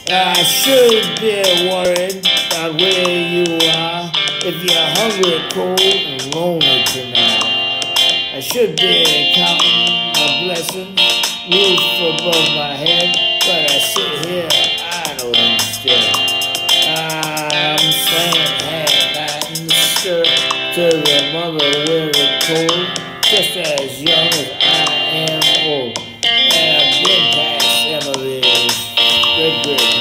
I should be worried about where you are if you're hungry, cold, and lonely tonight. I should be counting my blessings, roof above my head, but I sit here idle instead. I'm slaying hat and skirt to the mother with the cold, just as young as I am old. And I've been past Emily's red brick